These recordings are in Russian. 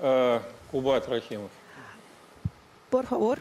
Кубат Рахимов. Por favor.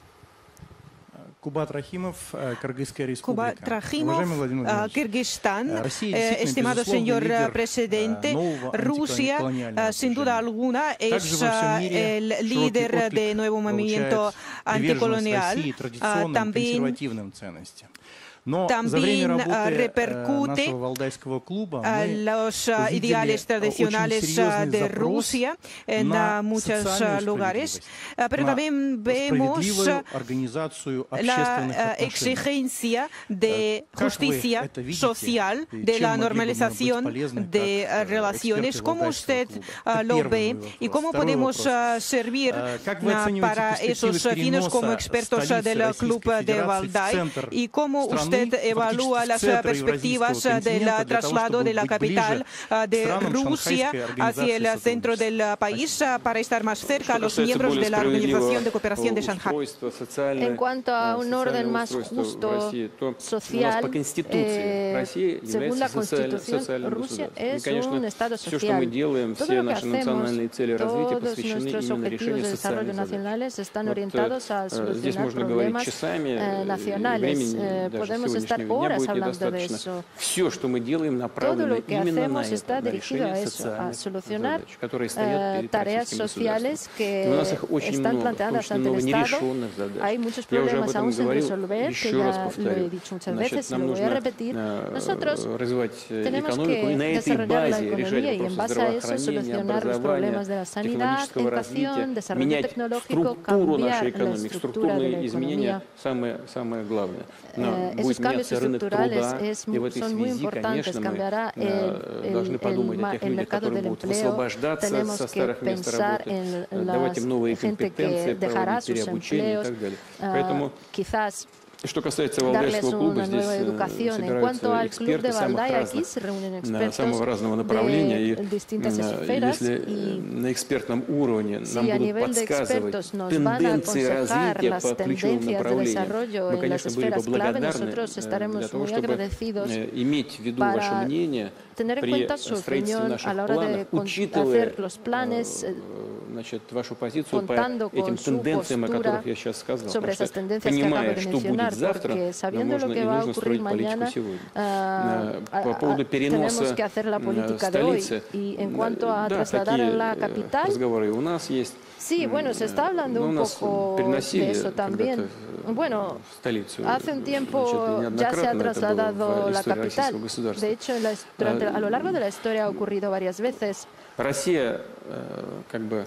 Кубат Рахимов, Кыргызская Кубат республика. Рахимов, Уважаемый Владимир Владимирович, Киргизстан. Россия, Estimado безусловно, señor лидер presidente, нового Rusia, антиколониального sin duda движения. alguna, Также es во всем мире el широкий líder отклик de nuevo movimiento получает приверженность anticolonial. России традиционным También консервативным ценностям. Но за время работы repercute нашего Валдайского клуба мы los увидели ideales tradicionales очень серьезный de запрос Rusia en на muchos социальную lugares, справедливость, pero también на vemos справедливую организацию общественных la отношений. exigencia de Как вы justicia это видите social, и de чем la могли бы мы быть normalización полезны de как relaciones. эксперты ¿Cómo Валдайского usted клуба? Это lo первый ve мой y вопрос. cómo Второй podemos вопрос. servir Как вы оцениваете para esos перспективы fines como переноса expertos столицы del Club Российской de Федерации в Valdai? центр ¿Y cómo страны, usted evalúa фактически в las центр perspectivas Евразийского del континента, для того, traslado чтобы de la быть capital ближе de к странам Rusia Шанхайской hacia el организации centro del сотрудничества? país para estar más cerca a los Что касается miembros более de la Organización de справедливого Cooperación de Shanghai? устройства, социальное, En cuanto a un orden социальное más устройство в justo России, то у нас social, по Конституции Россия según la является Constitución, социальным Rusia государством. И, es конечно, un Estado все, что мы social. делаем, Todo все lo que наши hacemos, национальные цели развития todos посвящены nuestros именно objetivos решению de desarrollo социальных задач. nacionales están Вот, orientados a здесь solucionar можно говорить problemas часами, nacionales. времени даже Podemos estar сегодняшнего дня horas будет hablando de недостаточно. eso. Все, что мы делаем, Todo направлено lo que именно на hacemos это, está на dirigido a решение eso, a социальных solucionar задач, которые стоят перед tareas российским sociales государством. que И у нас их очень están много, planteadas очень ante el много Estado. нерешенных задач. Hay muchos Я уже об problemas этом aún sin говорил, resolver, que еще раз ya lo повторю. he dicho muchas Значит, veces y нам lo voy a нужно repetir. Nosotros развивать tenemos экономику и que на этой desarrollar la базе решать economía y en вопросы base a eso здравоохранения, solucionar los образования, problemas de la sanidad, технологического развития, educación, desarrollo менять tecnológico, структуру нашей cambiar la экономики. estructura de Структурные la изменения economía. самое главное. Но Esos будет cambios меняться рынок estructurales труда, и в этой son muy связи, importantes. конечно, мы Cambiará должны подумать о тех el людях, mercado которые del будут empleo. высвобождаться Tenemos со que старых мест pensar работы, en давать им новые la gente компетенции, que dejará проводить sus переобучение и empleos, так далее. Поэтому quizás что касается darles Валдайского клуба, una здесь nueva educación. En cuanto собираются al club de эксперты самых Valdai, aquí разных, se reúnen самого expertos разного направления. И de distintas esferas если y на экспертном уровне нам si a будут nivel de подсказывать expertos nos van a тенденции aconsejar развития las по ключевым tendencias de направлениям, desarrollo мы, en las конечно, были бы esferas clave, благодарны nosotros для estaremos того, muy чтобы agradecidos иметь в виду ваше мнение tener en при cuenta su строительстве opinión a наших la hora планов, de учитывая hacer los planes, значит, вашу позицию по contando этим con su тенденциям, о postura которых я сейчас сказал. sobre Потому esas что, tendencias que acabo понимая, de что будет mencionar, завтра, porque sabiendo можно lo и que va a нужно ocurrir строить политику mañana, сегодня. По поводу переноса tenemos que hacer la política de hoy. столицы, Y en cuanto a да, trasladar такие a la capital, разговоры у нас есть. sí, bueno, se está hablando Ну, un у нас poco переносили de eso también. Bueno, столицу, hace un tiempo значит, ya se ha неоднократно это было trasladado в la истории capital. российского государства. De hecho, a lo largo de la historia ha ocurrido varias veces. Россия, как бы,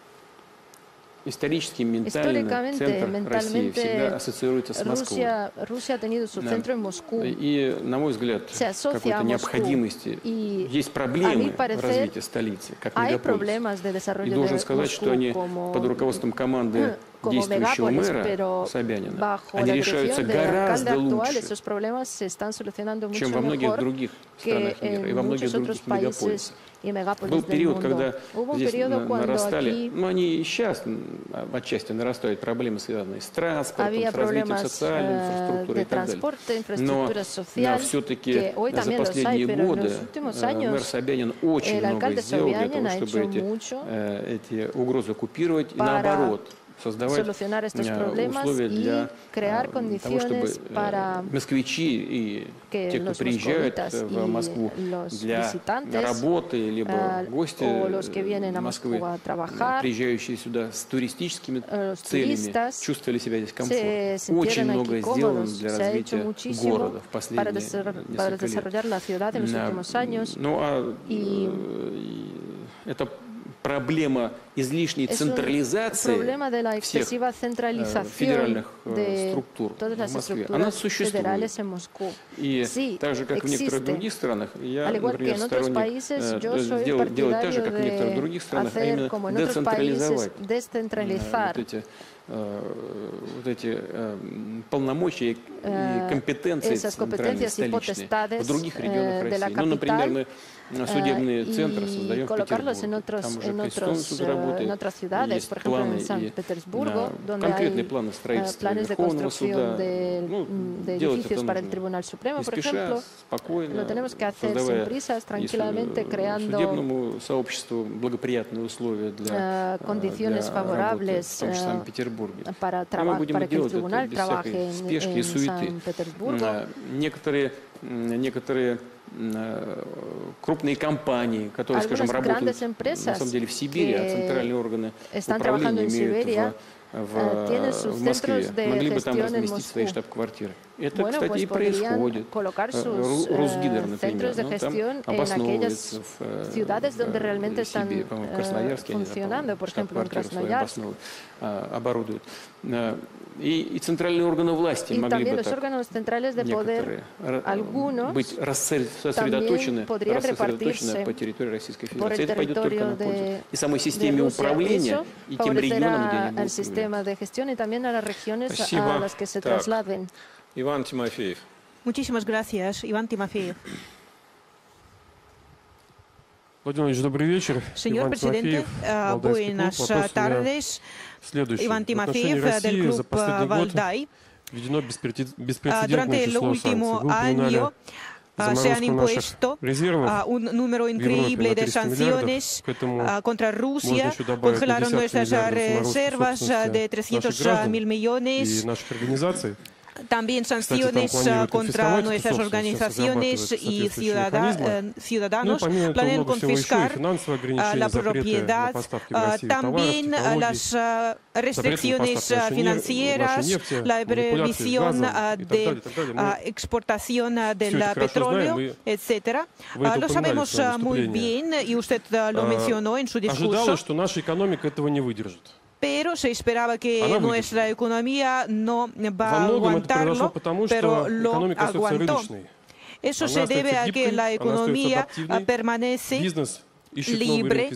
исторически, ментально, центр России всегда ассоциируется с Москвой. Rusia ha tenido su centro en Moscú. И, на мой взгляд, какой-то необходимости есть проблемы в развитии столицы, как мегаполиса. И должен сказать, что они под руководством команды действующего мэра Собянина, они решаются гораздо лучше, чем во многих других странах мира и во многих других мегаполисах. Был период, когда здесь нарастали, ну они и сейчас отчасти нарастают проблемы, связанные с транспортом, с развитием социальной инфраструктуры и так далее. Но все-таки за последние годы мэр Собянин очень много сделал для того, чтобы эти угрозы купировать и наоборот создавать условия для того, чтобы москвичи и те, кто приезжают в Москву для работы, либо гости Москвы, приезжающие сюда с туристическими целями, чувствовали себя здесь комфортно. Очень много сделано для развития города в последние несколько лет. Ну а это проблема излишней централизации всех федеральных структур в Москве, она существует. И так же, как в некоторых других странах, я, например, сторонник делать так же, как в некоторых других странах, а именно децентрализовать вот эти вот эти полномочия и компетенции центральные, столичные в других регионах России. Ну, например, мы судебные центры создаем в Петербурге. Там уже Конституционный суд работает, есть планы и конкретные планы строительства Верховного суда. Ну, делать это нужно не спеша, спокойно, создавая судебному сообществу благоприятные условия для работы, в том же самом Петербурге. И мы будем делать это без всякой спешки и суеты. Некоторые крупные компании, которые, скажем, работают на самом деле в Сибири, а центральные органы управления имеют в Москве, могли бы там разместить свои штаб-квартиры. Это, кстати, и происходит. Русгидер, например, там обосновывается в Сибири, по-моему, в Красноярске, они штаб-квартиру свою оборудуют. И центральные органы власти могли бы так некоторые быть сосредоточены по территории Российской Федерации. Это пойдет только на пользу и самой системе управления, и тем регионам, где они будут. Спасибо. Иван Тимофеев. Muchísimas gracias, Iván Timofeев. Владимир Владимирович, добрый вечер. Señor presidente, buenas tardes. Iván Timofeев del Club Valdai. Durante el último año se han impuesto un número increíble de sanciones contra Rusia, congelaron nuestras reservas de 300.000 millones. También sanciones contra nuestras organizaciones y ciudadanos. Planean confiscar la propiedad, también las restricciones financieras, la prohibición de exportación del petróleo, etc. Lo sabemos muy bien y usted lo mencionó en su discurso. Pero se esperaba que nuestra economía no va a aguantarlo, pero lo aguantó. Eso se debe a que la economía permanece libre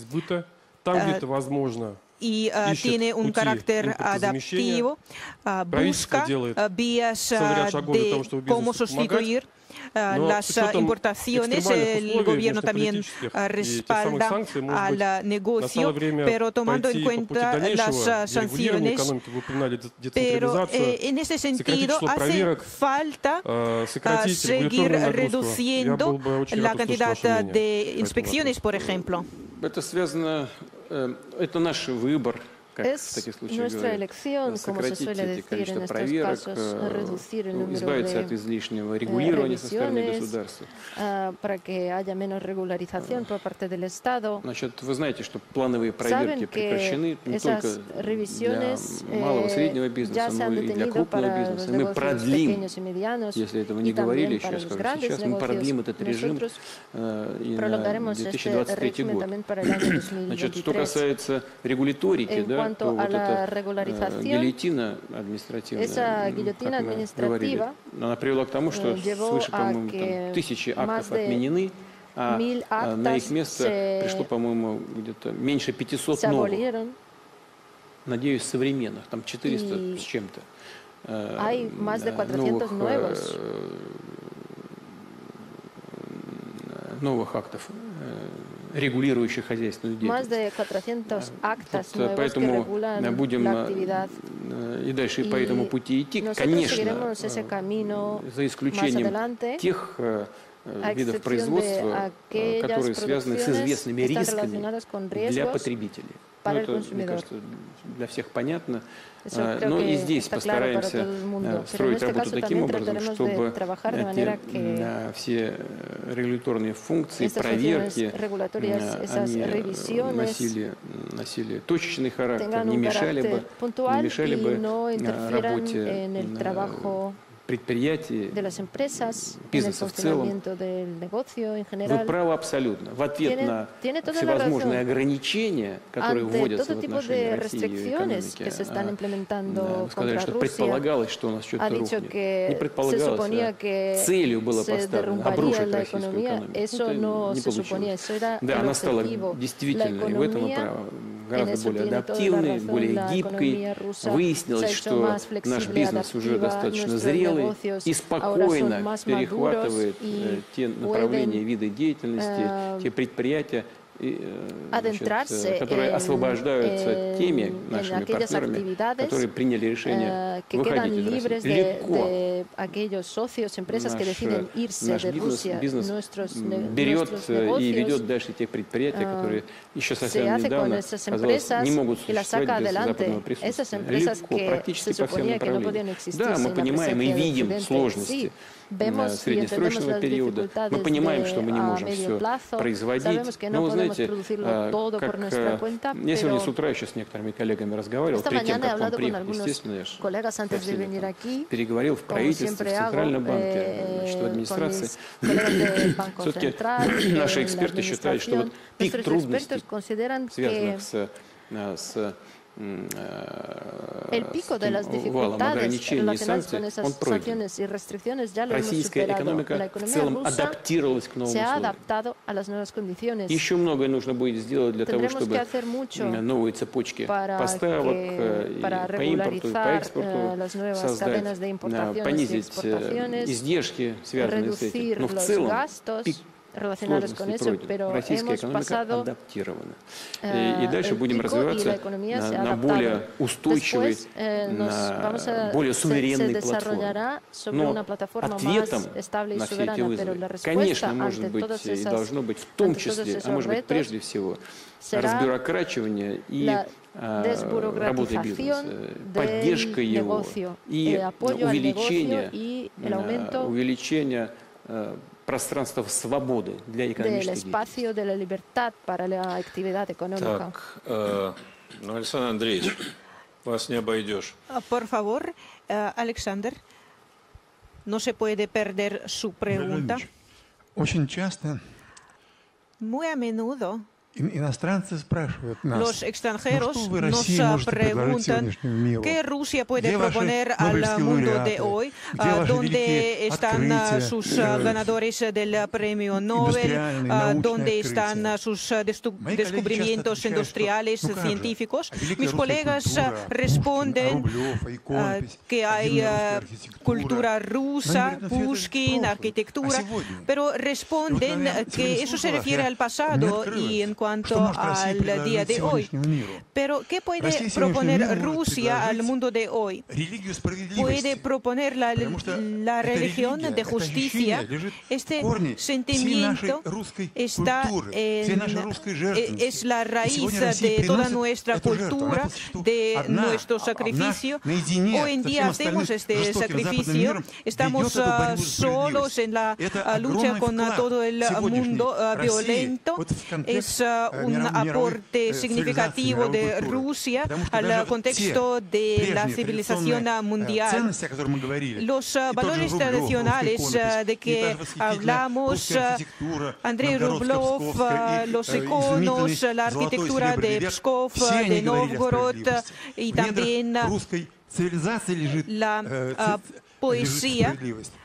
y tiene un carácter adaptivo, busca vías de cómo sustituir las importaciones. El gobierno también respalda al negocio, pero tomando en cuenta las sanciones. Pero en ese sentido hace falta seguir reduciendo la cantidad de inspecciones, por ejemplo. Это наш выбор. Es nuestra elección, como se suele decir en estos casos, reducir el número de revisiones para que haya menos regularización por parte del Estado. Вы знаете, что плановые проверки прекращены не только для малого и среднего бизнеса, но и для крупного бизнеса. Мы продлим, если этого не говорили, сейчас скажу, сейчас мы продлим этот режим на 2023 год. Значит, что касается регуляторики, да, то вот эта гильотина административная, она привела к тому, что свыше, по-моему, 1000 актов отменены, а на их место пришло, по-моему, где-то меньше 500 новых. Надеюсь, современных, там 400 с чем-то. Новых актов, регулирующих хозяйственную деятельность. Поэтому будем и дальше по этому пути идти. Конечно, за исключением тех видов производства, которые связаны с известными рисками для потребителей. Ну, это, мне кажется, для всех понятно. Но и здесь постараемся строить работу таким образом, чтобы все регуляторные функции, проверки, они носили точечный характер, не мешали бы работе предприятий, бизнеса в целом. Вы правы абсолютно. В ответ на всевозможные ограничения, которые вводятся в отношении России и экономики, сказали, что предполагалось, что у нас что-то рухнет. Не предполагалось, а целью было поставлено обрушить российскую экономику. Это не получилось. Да, она стала действительно, и в этом вы правы, гораздо более адаптивной, более гибкой. Выяснилось, что наш бизнес уже достаточно зрелый и спокойно перехватывает те направления, виды деятельности, те предприятия, которые освобождаются теми нашими партнерами, которые приняли решение выходить из России. Легко бизнес берет и ведет дальше тех предприятий, которые еще совсем недавно, казалось, не могут существовать без западного присутствия. Легко, практически по всем направлениям. Да, мы понимаем и видим сложности среднесрочного периода. Мы понимаем, что мы не можем все производить. Но вы знаете, я сегодня с утра еще с некоторыми коллегами разговаривал, перед тем, как к вам приехать, естественно, я же переговорил в правительстве, в Центральном банке, в администрации. Все-таки наши эксперты считают, что вот пик трудностей, связанных с валом ограничений и санкций, он пройден. Российская экономика в целом адаптировалась к новым условиям. Еще многое нужно будет сделать для того, чтобы новые цепочки поставок по импорту и по экспорту создать, понизить издержки, связанные с этим. Но в целом пик сложности пройден. Российская экономика адаптирована. И дальше будем развиваться на более устойчивой, на более суверенной платформе. Но ответом на все эти вызовы, конечно, может быть и должно быть в том числе, а может быть прежде всего, разбюрокрачивание и работы бизнеса, поддержка его и увеличение пространства свободы для экономической деятельности. Так, ну, Александр Андреевич, вас не обойдешь. Por favor, Alexander, no se puede perder su pregunta. Очень часто muy a menudo иностранцы спрашивают нас, los extranjeros nos preguntan qué Rusia puede proponer al mundo de hoy, dónde están sus ganadores del premio Nobel, dónde están sus descubrimientos industriales, científicos. Mis colegas responden que hay cultura rusa, Pushkin, arquitectura, pero responden que eso se refiere al pasado y en cuanto al día de hoy. Pero, ¿qué puede proponer Rusia al mundo de hoy? Puede proponer la religión de justicia. Este sentimiento está es la raíz de toda nuestra cultura, de nuestro sacrificio. Hoy en día hacemos este sacrificio. Estamos solos en la lucha con todo el mundo violento. Es un aporte significativo de Rusia al contexto de la civilización mundial. Los valores tradicionales de que hablamos, Andrei Rublev, los iconos, la arquitectura de Pskov, de Novgorod y también la poesía.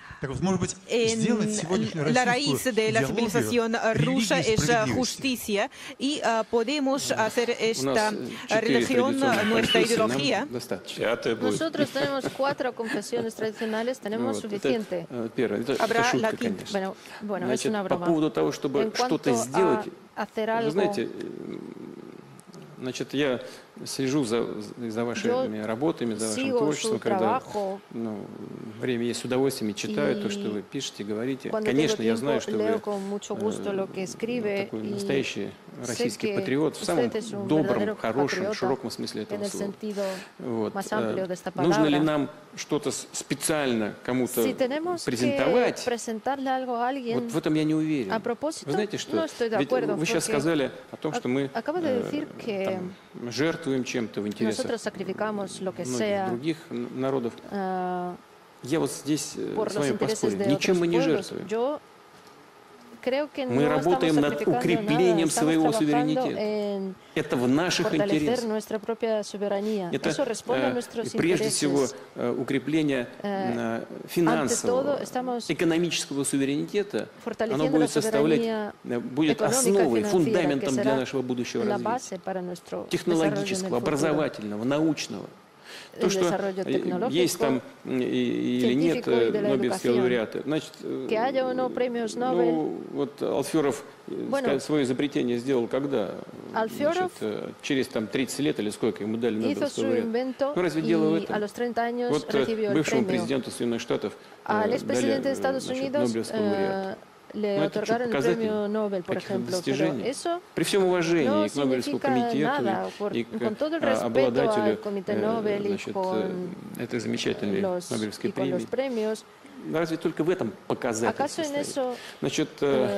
La raíz de la civilización rusa es justicia y podemos hacer esta religión nuestra ideología. Nosotros tenemos 4 confesiones tradicionales, tenemos suficiente. Habrá latín. Bueno, es una broma. По поводу того, чтобы что-то сделать, вы знаете, значит, я слежу за вашими работами, за вашим творчеством, когда время есть с удовольствием и читаю то, что вы пишете, говорите. Конечно, я знаю, что вы такой настоящий российский патриот в самом добром, хорошем, широком смысле этого слова. Вот. Нужно ли нам что-то специально кому-то презентовать? Вот в этом я не уверен. Вы знаете, что ведь вы сейчас сказали о том, что мы жертвуем чем-то в интересах многих других народов. Я вот здесь с вами поспорю. Ничем мы не жертвуем. Мы работаем над укреплением своего суверенитета. Это в наших интересах. Это прежде всего укрепление финансового, экономического суверенитета. Оно будет основой, фундаментом для нашего будущего развития. Технологического, образовательного, научного. То, что есть там или нет Нобелевские лауреаты. Значит, вот Алферов свое изобретение сделал когда? Значит, через там 30 лет или сколько ему дали Нобелевскую лауреату. Ну, разве дело в этом? Вот бывшему президенту Соединенных Штатов дали Нобелевскую лауреату. Le otorgaron el premio Nobel, por ejemplo, pero eso при всем уважении no к Нобелевскому комитету и к обладателю этой замечательной Нобелевской премии, разве только в этом показатель состоит. Значит,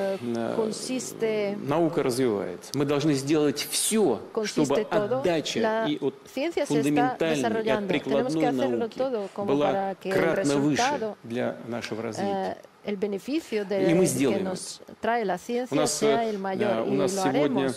наука развивается. Мы должны сделать все, чтобы отдача и от фундаментальной, и от прикладной науки была кратно выше для нашего развития. И мы сделаем это. У нас сегодня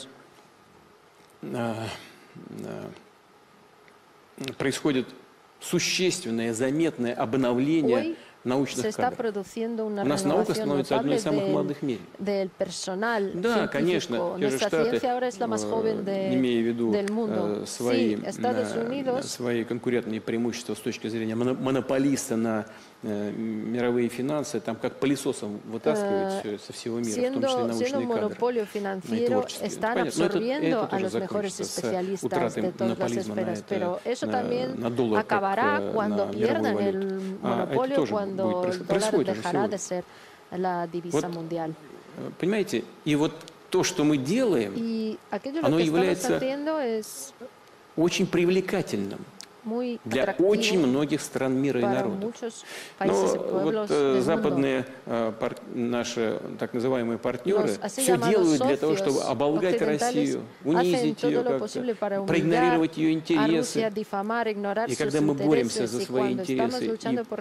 происходит существенное, заметное обновление научных кадров. У нас наука становится одной из самых молодых в мире. Да, конечно, те же Штаты, имея в виду свои конкурентные преимущества с точки зрения монополиста на мировые финансы, там как пылесосом вытаскивают все со всего мира, в том числе научные кадры и творчество. Это тоже закончится с утратой монополизма на доллар, как на мировую валюту. Это тоже будет происходит уже сегодня. Вот, понимаете, и вот то, что мы делаем, оно является очень привлекательным для очень многих стран мира и народов. Но вот западные наши так называемые партнеры все делают для того, чтобы оболгать Россию, унизить ее как-то, проигнорировать ее интересы. И когда мы боремся за свои интересы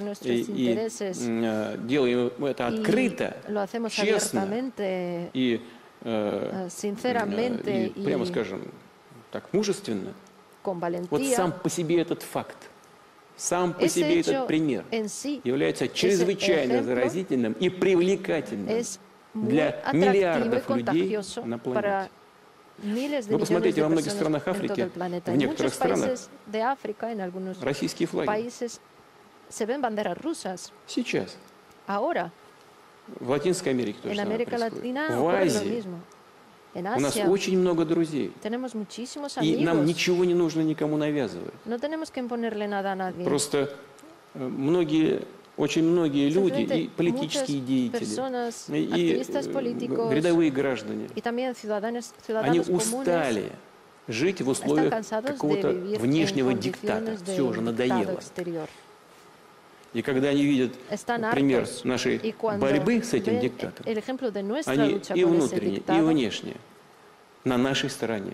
и делаем это открыто, честно и прямо скажем так, мужественно, вот сам по себе этот факт, сам по себе этот пример является чрезвычайно заразительным и привлекательным для миллиардов людей на планете. Вы посмотрите, во многих странах Африки, в некоторых странах, российские флаги. Сейчас. В Латинской Америке тоже самое происходит. В Азии. У нас очень много друзей, и нам ничего не нужно никому навязывать. Просто очень многие люди, и политические деятели, и рядовые граждане, они устали жить в условиях какого-то внешнего диктата. Все уже надоело. И когда они видят пример нашей борьбы с этим диктатом, они и внутренне, и внешне на нашей стороне.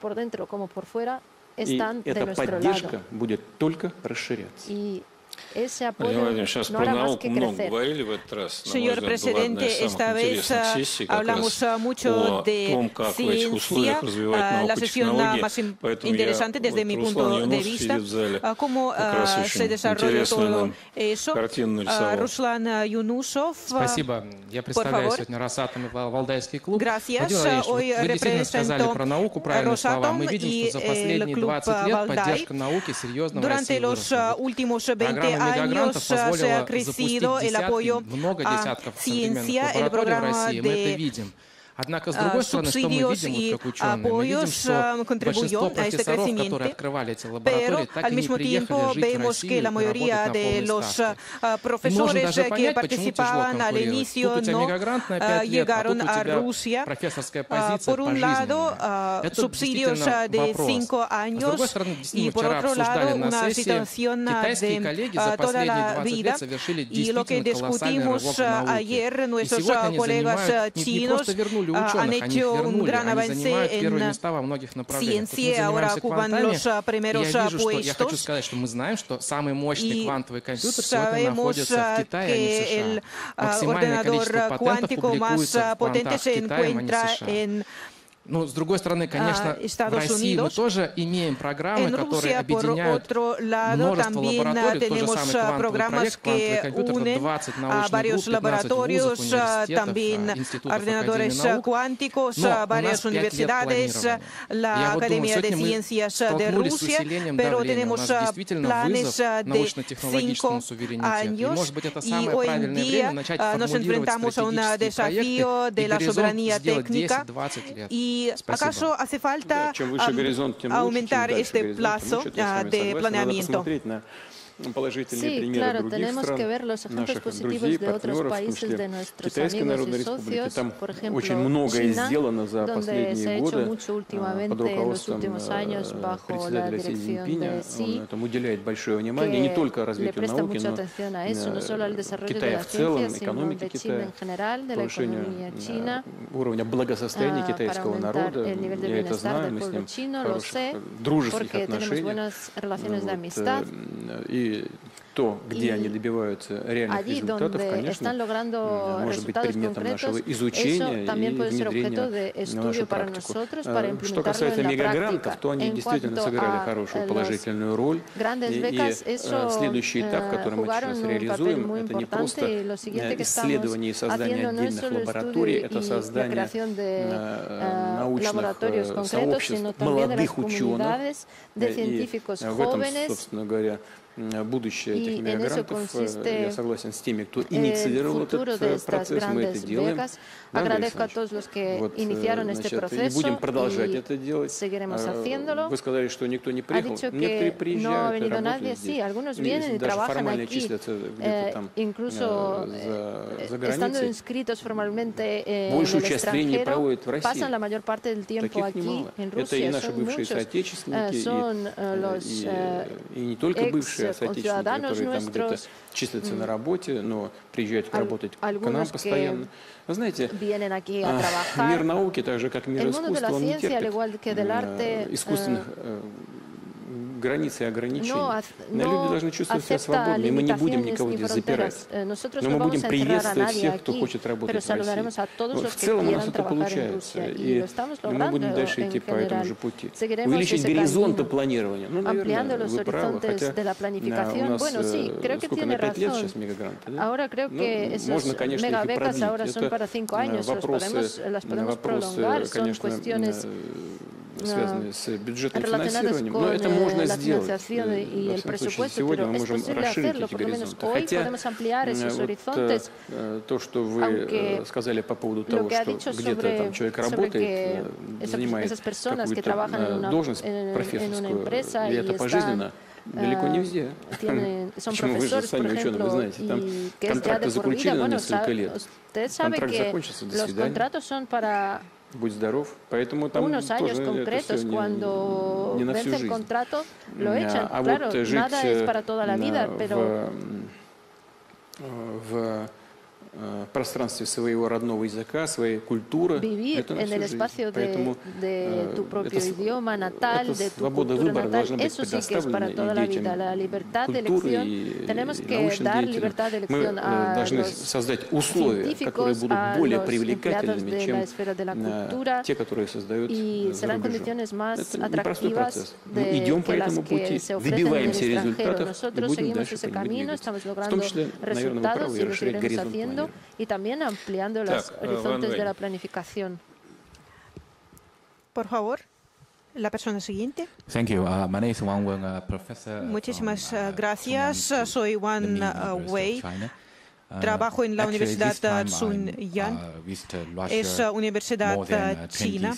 И эта поддержка будет только расширяться. Сейчас про науку много говорили в этот раз. Señor presidente, esta vez hablamos mucho de ciencia, la sesión más interesante desde mi punto de vista, cómo se desarrolla todo eso. Руслан Юнусов, спасибо. Я представляю сегодня Росатом и Валдайский клуб. Gracias. Hoy вы действительно сказали про науку правильные слова. Мы видим, что за последние 20 лет поддержка науки серьезно в России выросла. Años se ha crecido el apoyo a ciencia, el programa de Однако, с другой стороны, что мы видим, вот как ученые, мы видим, что большинство профессоров, которые открывали эти лаборатории, так и не приехали жить в Россию и работать на полной ставке. И можно даже понять, почему тяжело конкурировать. Тут у тебя мигрант на 5 лет, а тут у тебя профессорская позиция пожизненная. Это действительно вопрос. А с другой стороны, действительно, вчера обсуждали на сессии, китайские коллеги за последние 20 лет совершили действительно колоссальный рывок в науке. И сегодня они занимают, не просто вернули han hecho un gran avance en ciencia, ahora ocupan los primeros puestos. Я хочу сказать, что мы знаем, что самый мощный квантовый компьютер сегодня находится в Китае, а не в США. Максимальное количество патентов публикуется в квантах в Китае, а не в США. Ну, с другой стороны, конечно, в России мы тоже имеем программы, которые объединяют множество лабораторий, тот же самый квантовый проект, квантовый компьютер, это 20 научных групп, 15 вузов, университетов, институтов, академий наук. Но у нас 5 лет планирования. Я вот думаю, сегодня мы столкнулись с усилением давления, у нас действительно вызов научно-технологическому суверенитету. И, может быть, это самое правильное время начать формулировать стратегические проекты и горизонт сделать 10-20 лет. ¿Y acaso hace falta aumentar este plazo de planeamiento? Sí, claro, tenemos que ver los ejemplos positivos de otros países de nuestros amigos y socios, por ejemplo, China, donde se ha hecho mucho últimamente en los últimos años bajo la dirección de Xi, que le presta mucha atención a eso, no solo al desarrollo de la ciencia, sino de China en general, de la economía china, para aumentar el nivel de bienestar del pueblo chino, lo sé, porque tenemos buenas relaciones de amistad. То, где они добиваются реальных результатов, конечно, может быть предметом нашего изучения и внедрения в нашу практику. Что касается мегагрантов, то они действительно сыграли хорошую положительную роль. И следующий этап, который мы сейчас реализуем, это не просто исследование и создание отдельных лабораторий, это создание научных сообществ молодых ученых. И в этом, собственно говоря, будущее этих мегагрантов, я согласен с теми, кто инициировал этот процесс, мы это делаем. Agradezco a todos los que iniciaron este proceso y будем продолжать это делать. Seguiremos haciéndolo. Вы сказали, что никто не приехал. Некоторые приезжают и работают здесь. Sí, algunos vienen y trabajan aquí, incluso estando inscritos formalmente en el extranjero, pasan la mayor parte del tiempo aquí en Rusia. Son muchos, son los ciudadanos nuestros, числятся на работе, но приезжают работать к нам постоянно. Вы знаете, мир науки, так же как мир искусства, он не терпит искусственных границ и ограничений. Люди должны чувствовать себя свободными, и мы не будем никого здесь запирать. Но мы будем приветствовать всех, кто хочет работать в России. В целом у нас это получается, и мы будем дальше идти по этому же пути. Увеличить горизонты планирования. Ну, наверное, вы правы, хотя у нас сколько, на 5 лет сейчас мегагранты, да? Можно, конечно, их и продлить. Это вопросы, конечно, связанные с бюджетным финансированием, но это можно сделать. Во всяком случае, сегодня мы можем расширить эти горизонты. Хотя вот, то, что вы сказали по поводу того, что где-то там человек работает, занимает какую-то должность профессорскую, и это пожизненно, далеко не везде. Почему? Вы же сами ученые, вы знаете, там контракты заключены на несколько лет. Контракт закончится, до свидания. Будь здоров. Поэтому там unos años concretos, cuando vence el contrato, lo echan. Claro, nada es para toda la vida, pero в пространстве своего родного языка, своей культуры. Vivir en el espacio de tu propio idioma natal, de tu cultura natal, eso sí que es para toda la vida. La libertad de elección, tenemos que dar libertad de elección a los científicos, a los empleados de la esfera de la cultura, y serán condiciones más atractivas que las que se ofrecen en el extranjero. Nosotros seguimos ese camino, estamos logrando resultados y lo seguiremos haciendo. Y también ampliando los horizontes de la planificación. Por favor, la persona siguiente. Thank you. My name is Wang Wen, professor. Muchísimas gracias. Soy Wang Wei. Trabajo en la Universidad Tsinghua. Es universidad china.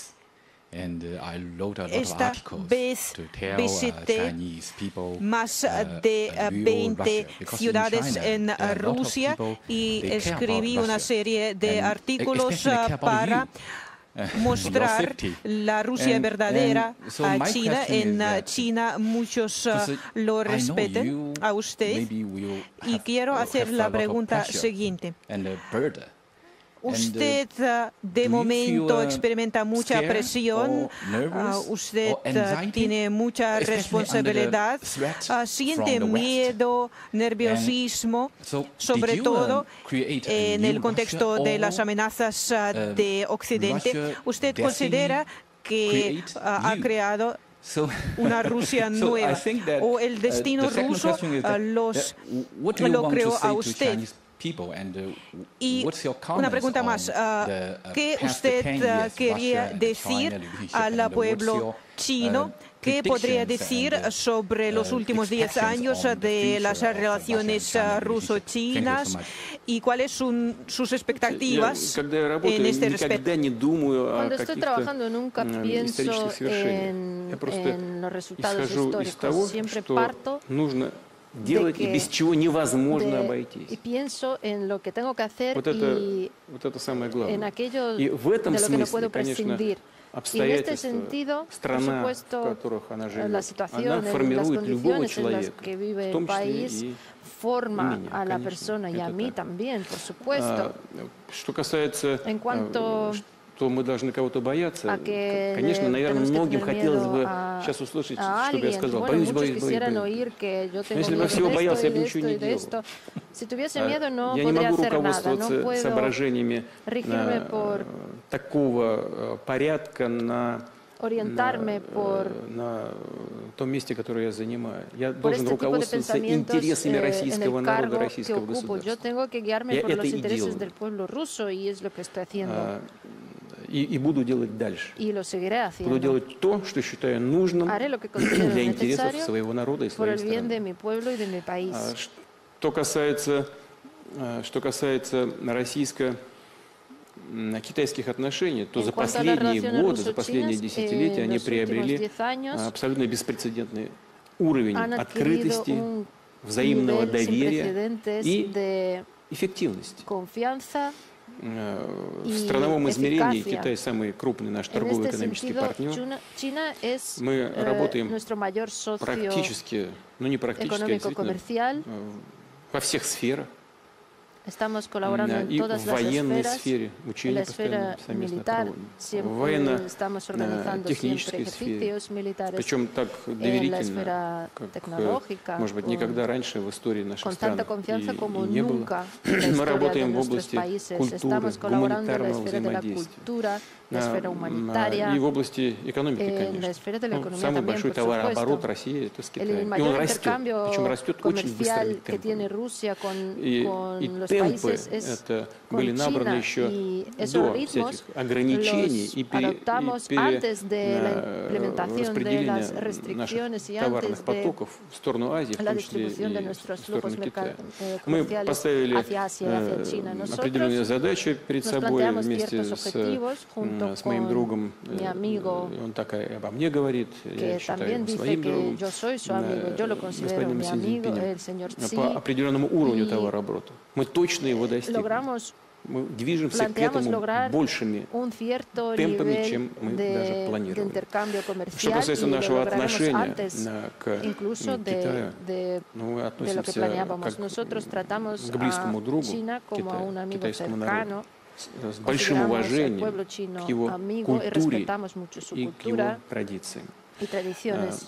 Esta vez visité más de 20 ciudades en Rusia y escribí una serie de artículos para mostrar la Rusia verdadera a China. En China muchos lo respetan a usted y quiero hacer la pregunta siguiente. Usted de momento experimenta mucha presión, usted tiene mucha responsabilidad, siente miedo, nerviosismo, sobre todo en el contexto de las amenazas de Occidente. ¿Usted considera que ha creado una Rusia nueva o el destino ruso lo creó a usted? Y una pregunta más, ¿qué usted quería decir al pueblo chino? ¿Qué podría decir sobre los últimos 10 años de las relaciones ruso-chinas y cuáles son sus expectativas en este respecto? Cuando estoy trabajando nunca pienso en los resultados históricos, siempre parto делать, и без чего невозможно обойтись. Y pienso en lo que tengo que hacer y en aquello de lo que no puedo prescindir. Y en este sentido, por supuesto, la situación, las condiciones en las que vive el país forma a la persona y a mí también, por supuesto. En cuanto то мы должны кого-то бояться. Конечно, наверное, многим хотелось бы сейчас услышать, чтобы я сказал, боюсь, боюсь, боюсь. Но если бы всего боялся, я бы ничего не делал. Я не могу руководствоваться соображениями такого порядка на том месте, которое я занимаю. Я должен руководствоваться интересами российского народа, российского государства. И буду делать дальше. Буду делать то, что считаю нужным для интересов своего народа и своей страны. Что касается российско-китайских отношений, то за последние годы, за последние десятилетия они приобрели абсолютно беспрецедентный уровень открытости, взаимного доверия и эффективности. В страновом измерении Китай самый крупный наш торговый экономический партнер. Мы работаем практически, ну не практически, а действительно во всех сферах. Estamos colaborando en todas las esferas, en la esfera militar, siempre estamos organizando siempre ejercicios militares, en la esfera tecnológica, con tanta confianza como nunca en la historia de nuestros países. Estamos colaborando en la esfera de la cultura, la esfera humanitaria, en la esfera de la economía también, por supuesto. El mayor intercambio comercial que tiene Rusia con los países es con China, y esos ritmos los adoptamos antes de la implementación de las restricciones y antes de la distribución de nuestros flujos comerciales hacia Asia y hacia China. Nosotros nos planteamos ciertos objetivos junto con mi amigo, que también dice que yo soy su amigo, yo lo considero mi amigo, el señor Xi, logramos, planteamos lograr un cierto nivel de intercambio comercial y lo lograremos antes incluso de lo que planeábamos. Nosotros tratamos a China como a un amigo cercano, consideramos al pueblo chino amigo y respetamos mucho su cultura y tradiciones.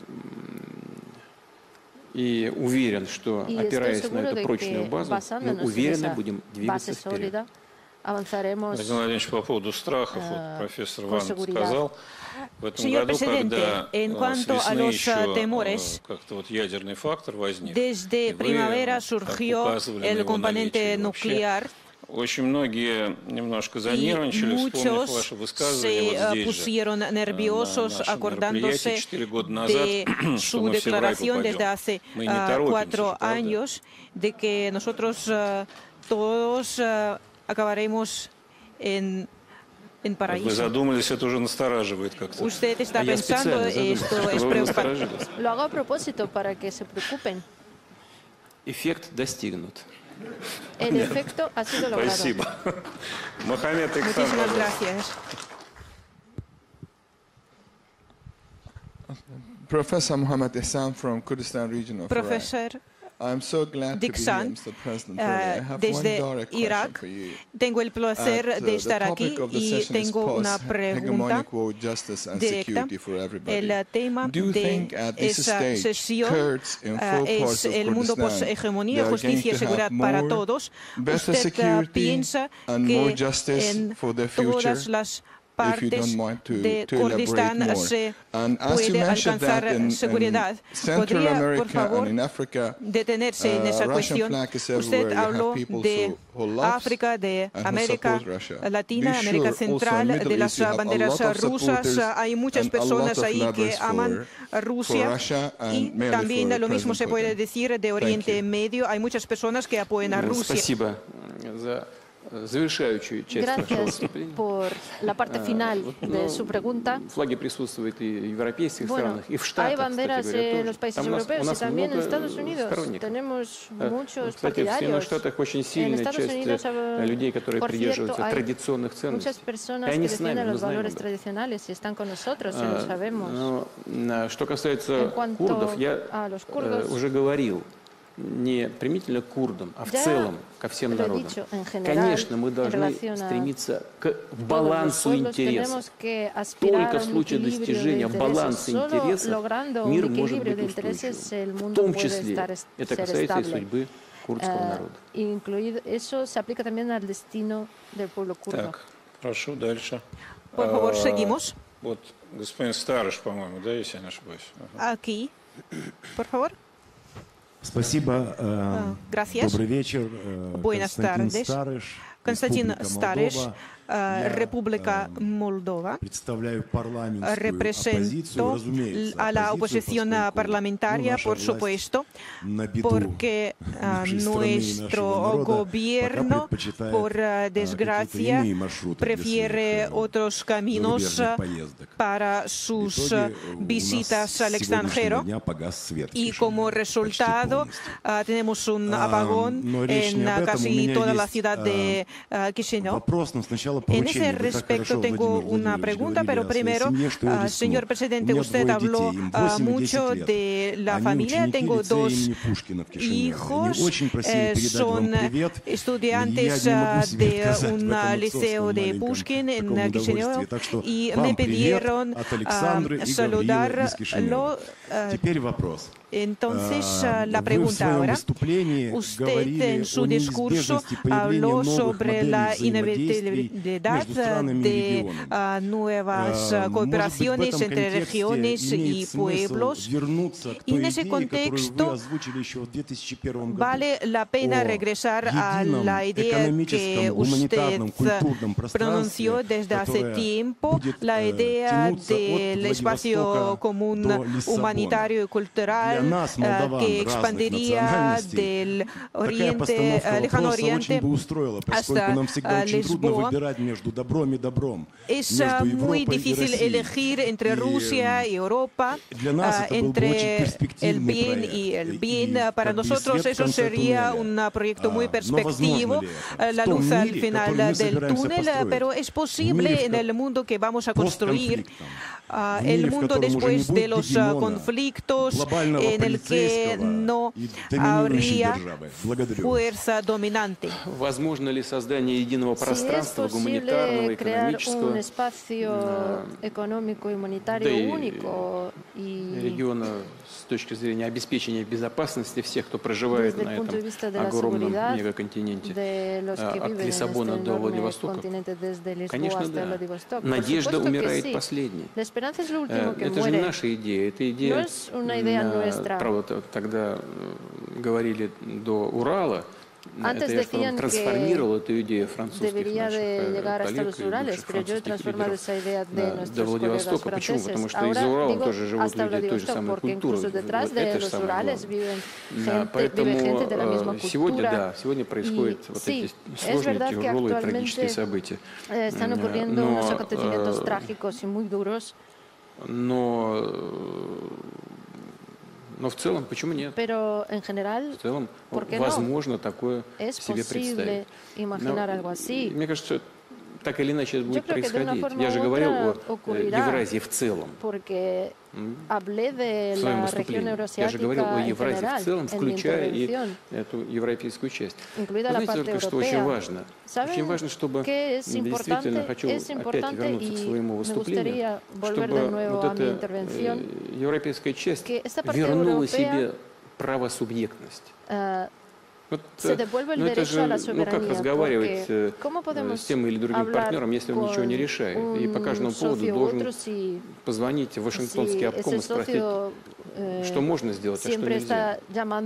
И уверен, что, опираясь на эту прочную базу, мы уверенно будем двигаться вперед. Владимир Владимирович, по поводу страхов, вот профессор Ван сказал, в этом году, когда с весны еще как-то вот ядерный фактор возник, desde primavera surgió el componente nuclear. Очень многие немножко занервничали, вспомнив ваши высказывания вот здесь же, на нашем мероприятии 4 года назад, что мы все в рай попадем. Мы не торопимся, правда? De que nosotros todos acabaremos en paraíso. Вы задумались, это уже настораживает как-то. Usted está pensando, esto es preocupante. Lo hago a propósito para que se preocupen. Эффект достигнут. El efecto ha sido logrado. Спасибо. Мохаммед Ихсан. Muchísimas gracias. Professor Mohammad Ihsan from Kurdistan region of Professor Dixon, desde Irak. Tengo el placer de estar aquí y tengo una pregunta directa. El tema de esa sesión es el mundo post-hegemonía, justicia y seguridad para todos. ¿Usted piensa que en todas las partes de Kurdistán se puede alcanzar seguridad? ¿Podría, por favor, detenerse en esa cuestión? Usted habló de África, de América Latina, América Central, de las banderas rusas. Hay muchas personas ahí que aman a Rusia y también lo mismo se puede decir de Oriente Medio. Hay muchas personas que apoyan a Rusia. Gracias por la parte final de su pregunta. Bueno, hay banderas en los países europeos y también en Estados Unidos. Tenemos muchos partidarios. En Estados Unidos, por cierto, hay muchas personas que defienden los valores tradicionales y están con nosotros, y lo sabemos. En cuanto a los kurdos, не применительно к курдам, а в целом ко всем народам. Конечно, мы должны стремиться к балансу интересов. Только в случае достижения баланса интересов мир может быть устойчивым. В том числе это касается и судьбы курдского народа. Eso se aplica también al destino del pueblo kurdo. Так, прошу дальше. Por favor, seguimos. Вот господин Старыш, по-моему, да, если я не ошибаюсь. Aquí, por favor. Спасибо. Добрый вечер. Buenas tardes. Константин Старыш, República Moldova. Represento a la oposición parlamentaria, por supuesto, porque nuestro gobierno, por desgracia, prefiere otros caminos para sus visitas al extranjero y como resultado tenemos un apagón en casi toda la ciudad de Chisinau. En ese respecto tengo una pregunta, pero primero, señor presidente, usted habló mucho de la familia. Tengo dos hijos, son estudiantes de un liceo de Pushkin en Chisinau y me pidieron saludarlo. Entonces, la pregunta ahora, usted en su discurso habló sobre la inevitabilidad de nuevas cooperaciones entre regiones y pueblos. Y en ese contexto, vale la pena regresar a la idea que usted pronunció desde hace tiempo, la idea del espacio común humanitario y cultural que expandiría del Oriente, Lejano Oriente hasta Lisboa. Es muy difícil elegir entre Rusia y Europa, entre el bien y el bien. Para nosotros eso sería un proyecto muy perspectivo, la luz al final del túnel, pero es posible en el mundo que vamos a construir, el mundo después de los conflictos, en el que no habría fuerza dominante. Возможно ли создание единого пространства гуманитарного, экономического, un espacio económico y humanitario único y региона с точки зрения обеспечения безопасности всех, кто проживает на этом огромном мегаконтиненте, от Лиссабона до Владивостока? Конечно, да. Надежда умирает последней. Это же наша идея. Это идея, правда, тогда говорили до Урала. Antes decían que debería de llegar hasta los Urales, pero yo he transformado esa idea de nuestros colegas franceses. Ahora digo hasta Vladivostok, porque incluso detrás de los Urales vive gente de la misma cultura. Y sí, es verdad que actualmente están ocurriendo unos acontecimientos trágicos y muy duros. Но в целом, почему нет? Pero en general, в целом, ¿por qué возможно такое es себе представить. Imaginar algo así. Мне кажется, так или иначе это будет происходить. Я же говорил о Евразии в целом. В своем выступлении. Я же говорил о Евразии в целом, включая и эту европейскую часть. Знаете только, что очень важно? Очень важно, чтобы, действительно, хочу опять вернуться к своему выступлению, чтобы вот эта европейская часть вернула себе правосубъектность. Вот, это же, как разговаривать с тем или другим партнером, если он ничего не решает? И по каждому поводу должен позвонить в Вашингтонский обком и спросить, что можно сделать, а что нельзя.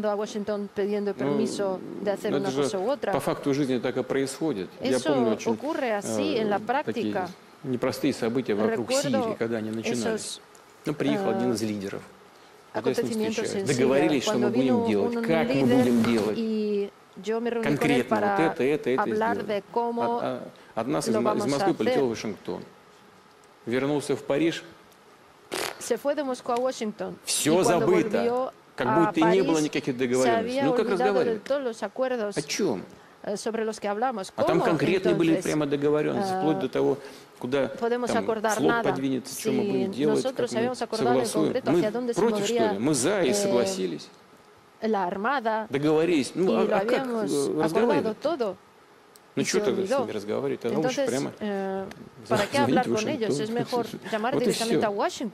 Это же по факту жизни так и происходит. Я помню очень такие непростые события вокруг Сирии, когда они начинались. Приехал один из лидеров. Договорились, что мы будем делать, как мы будем делать. Конкретно вот это сделать. От нас из Москвы полетел в Вашингтон. Вернулся в Париж. Все забыто. Как будто и не было никаких договоренностей. Ну, как разговаривать? О чем? А там конкретные были прямо договоренности, вплоть до того, куда там флот подвинется, что мы будем делать, как мы согласуем. Мы против, что ли? Мы за и согласились. Договорились. Ну, а как разговаривать? Ну, что тогда с ними разговаривать? Тогда лучше прямо звоните в Вашингтон. Вот и все.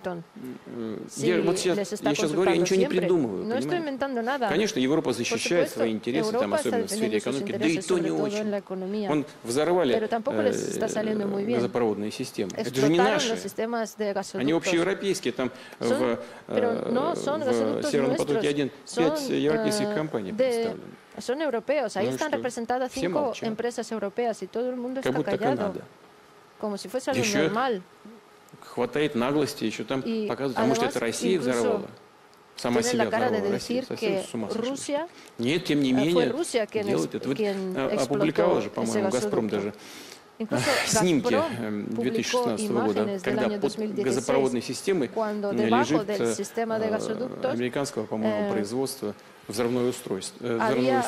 Я сейчас говорю, я ничего не придумываю, понимаете? Конечно, Европа защищает свои интересы, там, особенно в сфере экономики, да и то не очень. Вон взорвали газопроводные системы. Это же не наши. Они общеевропейские. Там в Северном потоке-1 5 европейских компаний представлены. Son europeos, ahí están representadas 5 empresas europeas y todo el mundo está callado, como si fuese algo normal. Хватает наглости еще там показывать, а может это Россия взорвала? Сама себя взорвала Россия, совсем с ума сошла. Нет, тем не менее, делают это. Вот опубликовал же, по-моему, «Газпром» даже снимки 2016 года, когда под газопроводной системой лежит американского, по-моему, производства взрывное устройство.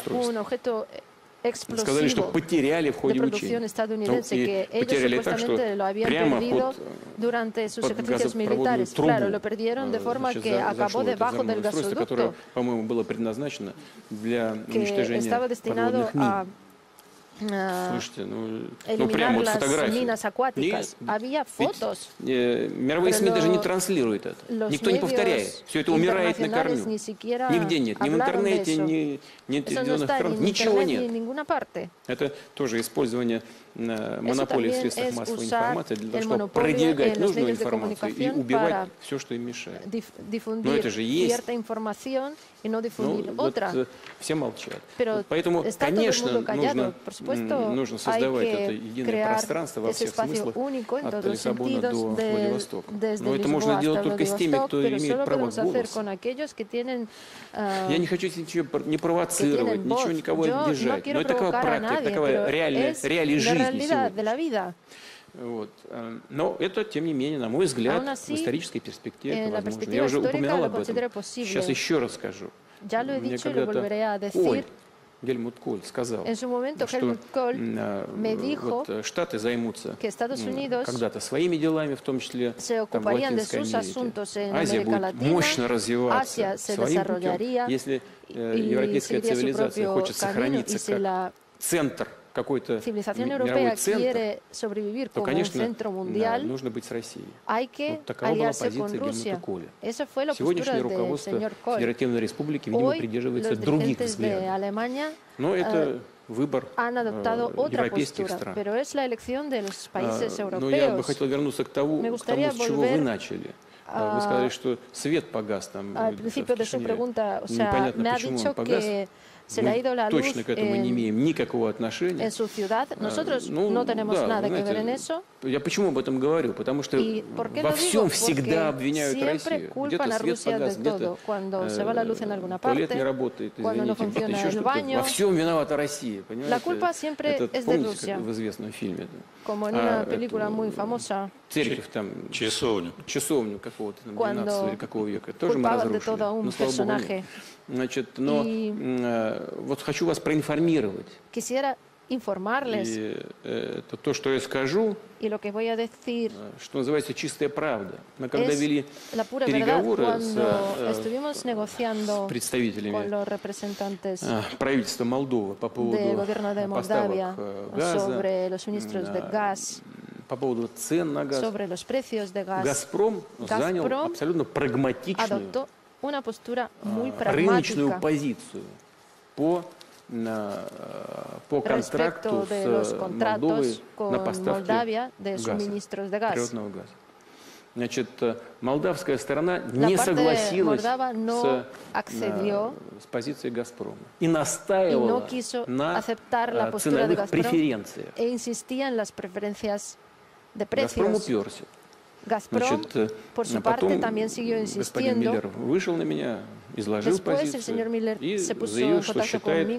Сказали, что потеряли в ходе учений. И потеряли так, что прямо под газопроводную трубу зашло это взрывное устройство, которое, по-моему, было предназначено для уничтожения подводных мин. Слушайте, ну прямо вот фотографии. Мировые СМИ даже не транслируют это. Никто не повторяет. Все это умирает на корню. Нигде нет. Ни в интернете, ни в телевизионных каналах. Ничего нет. Это тоже использование монополии в средствах массовой информации для того, чтобы продвигать нужную информацию и убивать все, что им мешает. Но это же есть. Вот все молчат. Поэтому, конечно, нужно создавать это единое пространство во всех смыслах от Лиссабона до Владивостока. Но это можно делать только с теми, кто имеет право голоса. Я не хочу ничего не провоцировать, ничего никого обижать. Но это такая практика, такая реалия жизни сегодня. Вот. Но это, тем не менее, на мой взгляд, в исторической перспективе это возможно. Я уже упоминал об этом. Сейчас еще раз скажу. Мне когда-то Гельмут Коль сказал, что вот Штаты займутся когда-то своими делами, в том числе там, в Латинской Америке. Азия будет мощно развиваться своим путем. Если европейская цивилизация хочет сохраниться как центр, какой-то мировой центр, то, конечно, нужно быть с Россией. Вот такова была позиция Гельмута Коля. Сегодняшнее руководство Федеративной Республики, видимо, придерживается других взглядов. Но это выбор европейских стран. Но я бы хотел вернуться к тому, с чего вы начали. Вы сказали, что свет погас там. Непонятно, почему он погас. Мы точно к этому не имеем никакого отношения. Я почему об этом говорю? Потому что во всем всегда обвиняют Россию. Где-то свет погас, где-то туалет не работает, извините, где-то еще что-то. Во всем виновата Россия, понимаете? Это помните, как в известном фильме? Церковь там, часовню какого-то, 12 или какого века, тоже мы разрушили. Ну, слава Богу, нет. Значит, но вот хочу вас проинформировать, informarles. И это то, что я скажу, y lo que voy a decir, что называется чистая правда. Мы когда вели переговоры с представителями правительства Молдовы по поводу поставок газа, по поводу цен на газ, «Газпром» занял абсолютно прагматичную, рыночную позицию по контракту с Молдовой на поставки природного газа. Значит, молдавская сторона не согласилась с позицией «Газпрома» и настаивала на ценовых преференциях. «Газпром» уперся. Значит, потом господин Миллер вышел на меня, изложил позицию и заявил, что считает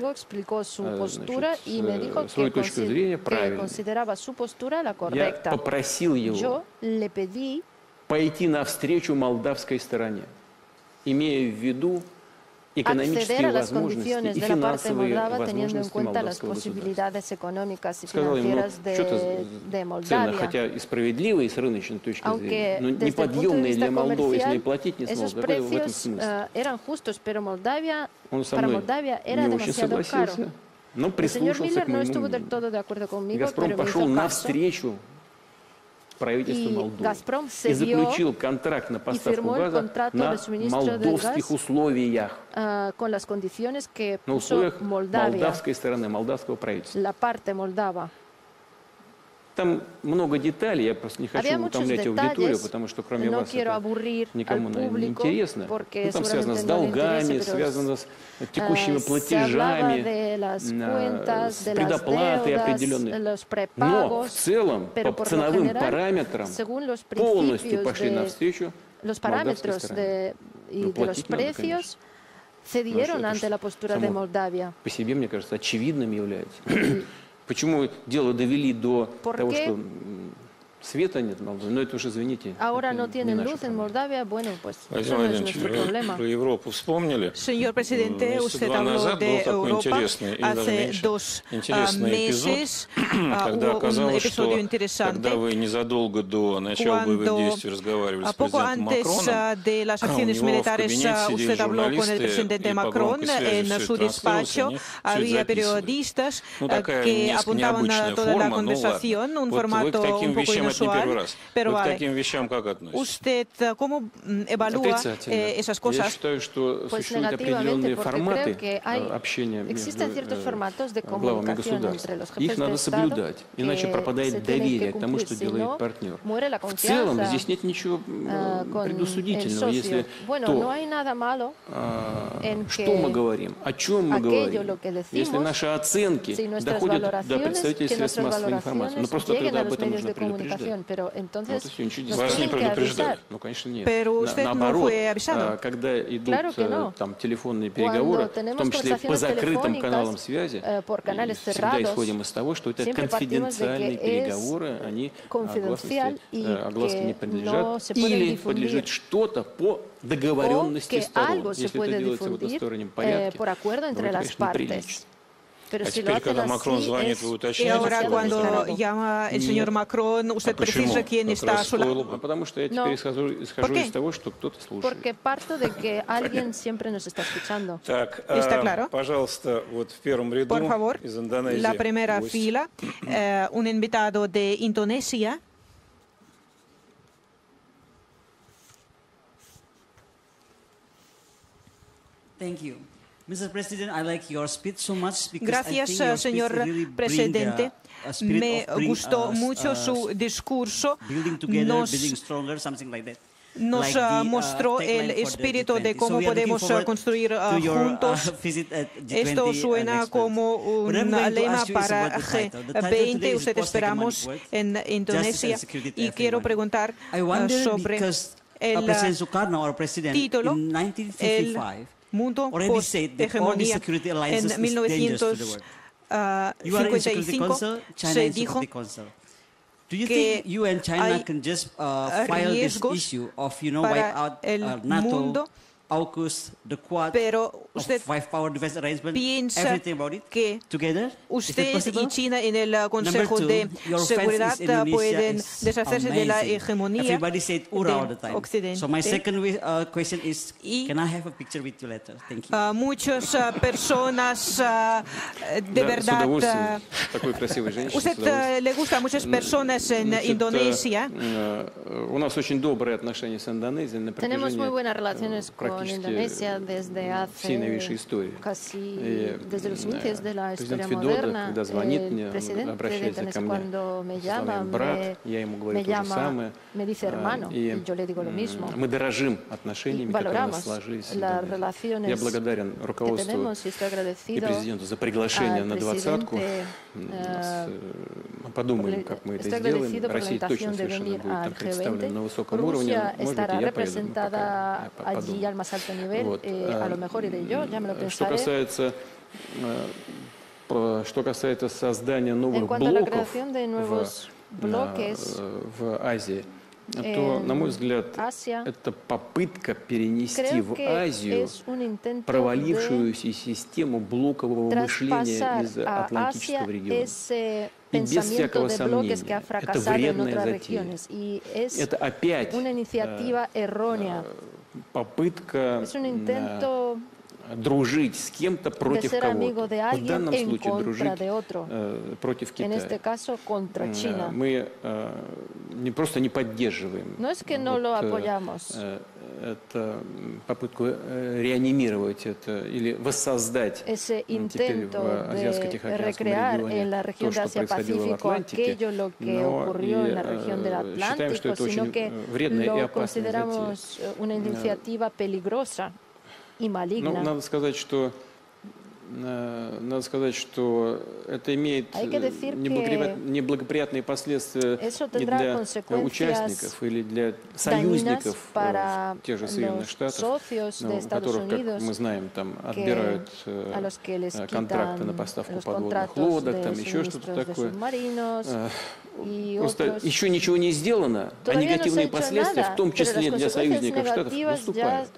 свою точку зрения правильной. Я попросил его пойти навстречу молдавской стороне, имея в виду экономические возможности и финансовые возможности молдавского государства. Сказал ему, ну, что-то цены, хотя и справедливые с рыночной точки зрения, но неподъемные для Молдовы, если не платить не смог. Какой в этом смысл? Он со мной не очень согласился, но прислушался к моему мнению. «Газпром» пошел навстречу правительству Молдовы и заключил контракт на поставку газа на молдовских условиях, на условиях молдавской стороны, молдавского правительства. Там много деталей, я просто не хочу утомлять аудиторию, потому что кроме вас это никому не интересно. Ну, там связано с долгами, связано с текущими платежами, с предоплатой определенной. Но в целом по ценовым параметрам полностью пошли навстречу молдавской стороне. Но платить надо, конечно. По себе, мне кажется, очевидным является. Почему дело довели до того, что света нет в Молдове, но это уже, извините, Владимир Владимирович, вы про Европу вспомнили? Señor presidente, usted habló de Europa hace 2 meses, когда hubo un оказалось, episodio что interesante. когда вы незадолго до начала боевых действий разговаривали с президентом Макроном, de las acciones militares, usted habló con el presidente Macron en su despacho. Había periodistas que apuntaban a toda la conversación, un formato un poco inusual, pero vale. ¿Usted cómo evalúa esas cosas? Я считаю, что существуют определенные форматы общения между главами государств. Их надо соблюдать, иначе пропадает доверие к тому, что делает партнер. В целом здесь нет ничего предусудительного, если то, что мы говорим, о чем мы говорим, если наши оценки доходят до представителей средств массовой информации. Но просто тогда об этом нужно предупреждать. Вас не предупреждали? Ну, конечно, нет. Наоборот, когда идут там телефонные переговоры, в том числе по закрытым каналам связи, всегда исходим из того, что это конфиденциальные переговоры, они огласке не подлежат, или подлежит что-то по договоренности сторон. Если это делается в одностороннем порядке, то это, конечно, неприлично. А теперь, когда Макрон звонит, вы уточняете? Y ahora cuando llama el señor Macron, usted precisa quién está a su lado. Потому что я теперь исхожу из того, что кто-то слушает. Так, пожалуйста, вот в первом ряду из Индонезии. La primera fila, un invitado de Indonesia. Thank you. Mr. President, I like your speech so much because Gracias, señor presidente. Me gustó mucho su discurso. Nos mostró el espíritu de cómo podemos construir juntos. Esto suena como un lema para G20. Usted esperamos en Indonesia. Y quiero preguntar sobre el título. Mundo post-hegemonía. En 1955 se dijo que hay riesgos para el mundo AUKUS, the Quad, five power defense arrangement, everything about it together? Usted y China en el Consejo de Seguridad pueden deshacerse de la hegemonía del Occidente. So my second question is, can I have a picture with you later? Thank you. Muchas personas de verdad. ¿Usted le gusta a muchas personas en Indonesia? Tenemos muy buenas relaciones con Indonesia desde hace casi desde los inicios de la historia moderna. El presidente de Indonesia cuando me llama me dice hermano y yo le digo lo mismo. Y valoramos las relaciones que tenemos y estoy agradecido al presidente. Estoy agradecido por la invitación de venir al G20. Rusia estará representada allí al más alto nivel. A lo mejor iré yo, ya me lo pensaré. En cuanto a la creación de nuevos bloques в Азии, то, на мой взгляд, это попытка перенести в Азию провалившуюся систему блокового мышления из Атлантического региона. И без всякого сомнения, это вредная затея. Это опять попытка дружить с кем-то против кого-то. В данном случае дружить против Китая. Мы просто не поддерживаем эту попытку реанимировать это или воссоздать теперь в Азиатско-Тихоокеанском регионе то, что происходило в Атлантике, но и считаем, что это очень вредная и опасная затея. Ну, надо сказать, что это имеет неблагоприятные последствия и для участников или для союзников тех же Соединенных Штатов, у которых, как мы знаем, там отбирают контракты на поставку подводных лодок, там еще что-то такое. Просто еще ничего не сделано, а негативные последствия, в том числе для союзников Штатов, наступают.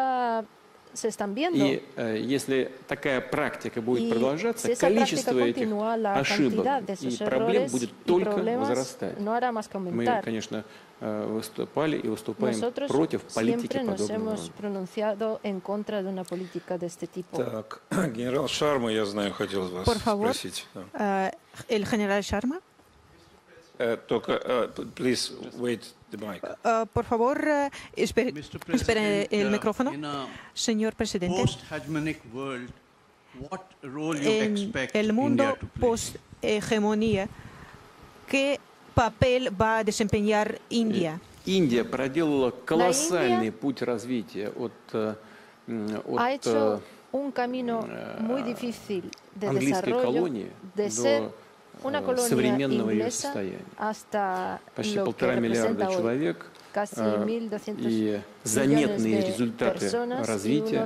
И если такая практика будет продолжаться, количество этих ошибок и проблем будет только возрастать. Мы, конечно, выступали и выступаем против политики подобного рода. Так, генерал Шарма, я знаю, хотел вас спросить. El general Sharma. Только, please wait the mic. Por favor, espere el micrófono. Señor presidente, en el mundo post-hegemonía, ¿qué papel va a desempeñar India? Индия проделала колоссальный путь развития от английской колонии до современного ее состояния. Почти 1,5 миллиарда человек и заметные результаты развития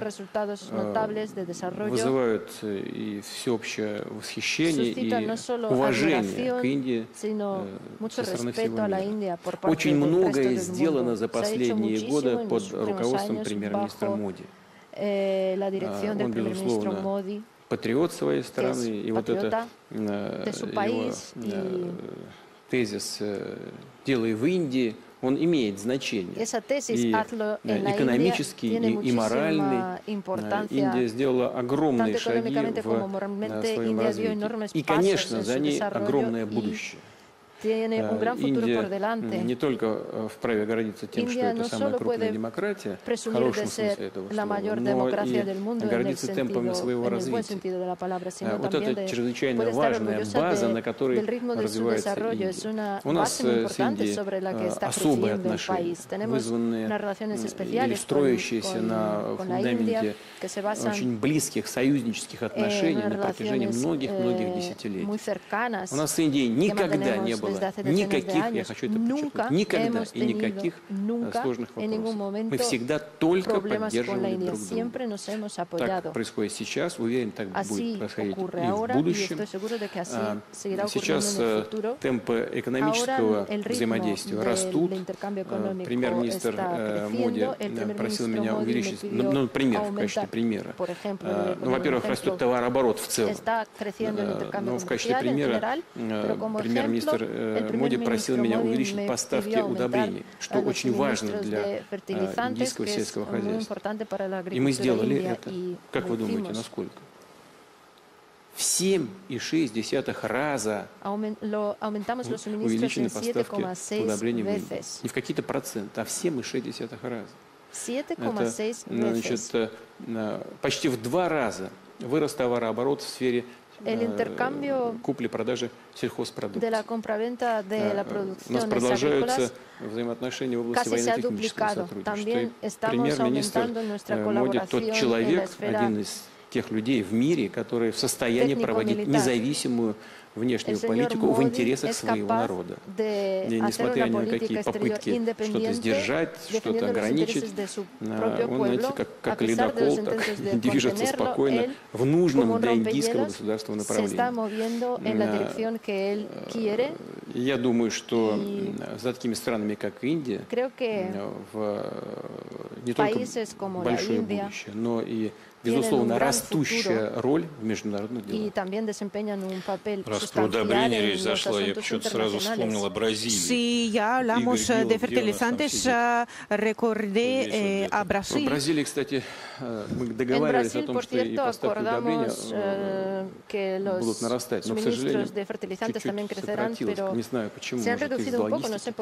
вызывают и всеобщее восхищение, и уважение к Индии со стороны всего мира. Очень многое сделано за последние годы под руководством премьер-министра Моди. Он, безусловно, патриот своей страны, и вот это его тезис «делай в Индии», он имеет значение. И экономический, и моральный. Индия сделала огромные шаги в своем развитии. И, конечно, за ней огромное будущее. Индия не только вправе гордиться тем, что это самая крупная демократия, в хорошем смысле этого слова, но и гордиться темпами своего развития. Вот это чрезвычайно важная база, на которой развивается Индия. У нас с Индией особые отношения, вызванные или строящиеся на фундаменте очень близких союзнических отношений на протяжении многих-многих десятилетий. У нас с Индией никогда не было desde hace decenas de años. Nunca hemos tenido сложных вопросов. Мы momento всегда только problemas con la поддерживали India. друг друга. Siempre nos hemos Так apoyado. происходит сейчас, уверен, так будет Así происходить ocurre и в ahora y будущем. estoy seguro de que así seguirá ocurriendo Сейчас en el futuro. темпы экономического Ahora el ritmo взаимодействия del растут. intercambio económico Премьер-министр está Моди creciendo. El primer просил ministro меня Modi me увеличить, pidió например, в качестве aumentar, примера. por ejemplo, Ну, во-первых, растет товарооборот в целом. está creciendo el intercambio Но в качестве comercial en примера general, pero como премьер-министр ejemplo, el Моди primer просил ministro меня Modi увеличить me поставки pidió aumentar удобрений, что los очень важно suministros для de fertilizantes, индийского que es сельского muy хозяйства. importante para la И мы agricultura сделали india, это. y Как вы lo думаете, hicimos. насколько? В 7,6 раза Aumentamos los suministros увеличены en поставки 7,6 удобрений в Индии. veces. Не в какие-то проценты, а в 7,6 раза. 7,6 Это, значит, почти в 2 раза вырос товарооборот в сфере купли-продажи сельхозпродуктов. De la compraventa de la У нас producciones продолжаются agrícolas взаимоотношения в области casi se ha военно-технического duplicado. сотрудничества. También И estamos премьер-министр aumentando nuestra Моди тот colaboración en la человек, esfera один из тех людей в мире, которые в состоянии проводить независимую внешнюю политику в интересах своего народа. И несмотря ни на какие попытки что-то сдержать, что-то ограничить, он, знаете, как ледокол, так движется спокойно в нужном для индийского государства направлении. Я думаю, что за такими странами, как Индия, не только большое будущее, но и безусловно, растущая роль в международных делах. Раз про удобрения речь зашла, я почему-то сразу вспомнил о Бразилии. Si ya hablamos de fertilizantes, recordé a Brasil. В Бразилии, кстати, мы договаривались о том, что и поставки удобрения будут нарастать, но, к сожалению, чуть-чуть сократилось. Не знаю, почему, может, из-за логистики.